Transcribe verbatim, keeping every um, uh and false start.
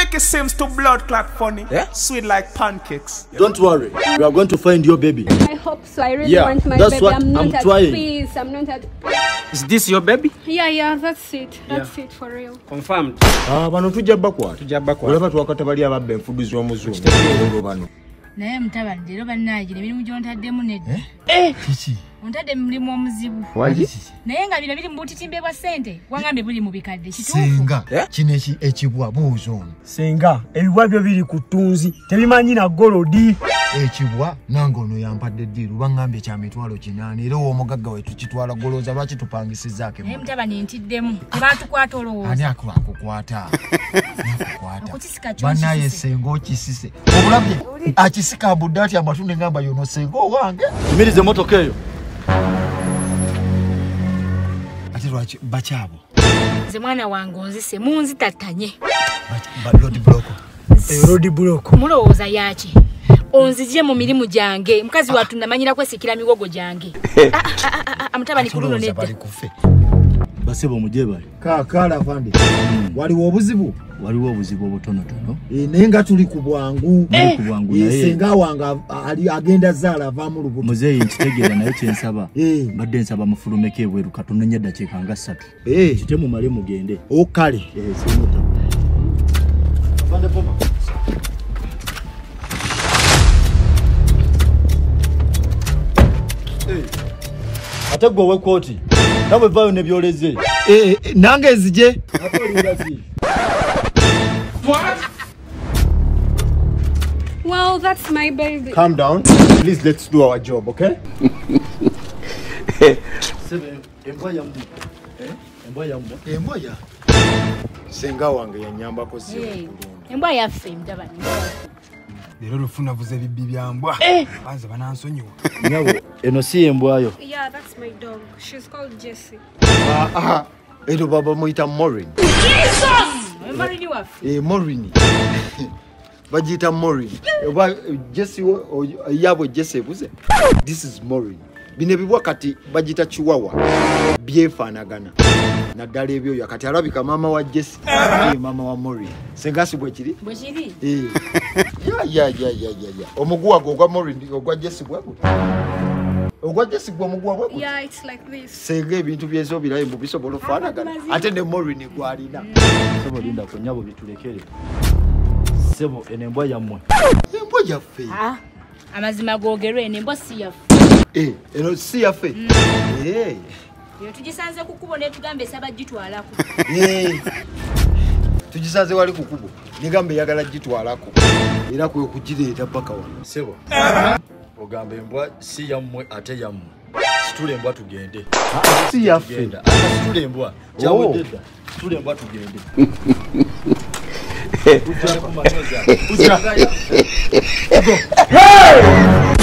make it seems to blood clot funny. Yeah? Sweet like pancakes. Don't worry, we are going to find your baby. I hope so. I really Yeah, want my that's baby. what I'm not I'm at trying. peace. I'm not at Is this your baby? Yeah, yeah, that's it. That's Yeah. it for real. Confirmed. Ah, bano tujja bakwata. Tujja bakwata. Olaba twakata bali ababbe enfuduzi w'omuzungu. Olwo bano. Naye mutabani leero bannaaje emirimu gy'ontaddemu nedda. Eh? Kiki? Ontadde mu mulimu omuzibu. Waki? Naye nga bino biri mu butitimbe bwa ssente wangambye buli mu bikadde kituufu. Senga kino ekibwa buuzo ono. Senga ebibwa byo biri ku ttunzi tebimanyi na golodi. Ekibwa nange ono yampadde ddiiru bangambye kya mitwalo kinaana era omugagga we tukitwala golooza lwaki tupangisizzaako Naye mutabani ntiddemu tebaatukwata olowooza. ani akukukwata Okutisika ky'okisise. bannaye senga okisise obulabye akisika abudde ati amatu ne ngamba yono senga owange Yimiriza emmotoka eyo. ate lwaki bakyabo Nze mwana wange onzise munzitattanye. balodi buloko Road block. Mulowooza yaki? Onzije mu mirimu gyange mukazi wattu namanyira kwesikira miwogo gyange. Ah, ah, ah, ah, Mutabani ku luno nedda. bali kufe Basebo muje bali. kaakala fande waliwo obuzibu Waliwo obuzibu obutonotono. Eh, naye nga tuli ku bwangu Muli ku bwangu Eh, naye. senga wange ali agenda zaala avaamu lubuto Muzeeyi nkitegeera naye kyensaba. Eh. Mbadde nsaba mufulumeko ebweru katonnya eddakiika nga ssatu. Eh, Kite mumale mugende. okale Eh, simuta. Fande poma. Ate gwe ow'ekkooti nawe vaayo ne byoleze. Eh, eh, nange nzije Ate olinga ki? Well, that's my baby. calm down please let's do our job okay Sebe embwa yammwe. Eh? Embwa yammwe. emboya senga wange yanyambako si Hey, embwa yaffe mutabani. Leero lufuna vuze bibbi bya mbwa. Banza banansonyiwa. Nyabo eno si embwayo. Yeah, that's my dog. She's called Jessie. Ah, ah, ero baba muyita Morin. Embali waffe. Eh, Morin. Bagiyita Morin. Oba Jesse yabo Jesse buze. This is Morin. Bine bibwa kati bagiyita Chihuahua. Byefaanagana. Naddala ebyo yakati alabika mama wa Jesse. Eh, mama wa Morin. Sengasi bwe kiri? Bwe kiri? Eh. Ya ya ya ya ya ya. Omuguwa ogwa Morin ogwa Jesse bwego. Ogwa Jesse gwa muguwa bwego. Yeah, it's like this. Senge ebintu byezo birayi mu bisobola faanagana. Ate ne Morin gwalina. Sebo linda ko nyabo bitulekere. Sebo eno embwa yammwe. Embwa yaffe. Ah, amazima googerwe eno embwa si yaffe. Eh, eno si yaffe. Eh. Yo tugisanze ku kkubo ne tugambe esaba gitwalako. Eh. Tugisanze wali ku kubo. Nigambe yagala gitwalako. Era kwe kugireeta paka wano. Sebo. Ogamba embwa si yammwe ate yammwe. Situle embwa tugende. Si yaffe. Genda. Ate situle embwa. Kyawe dedda. Situle embwa tugende. Ujja ku matoza. Ujja. Hey!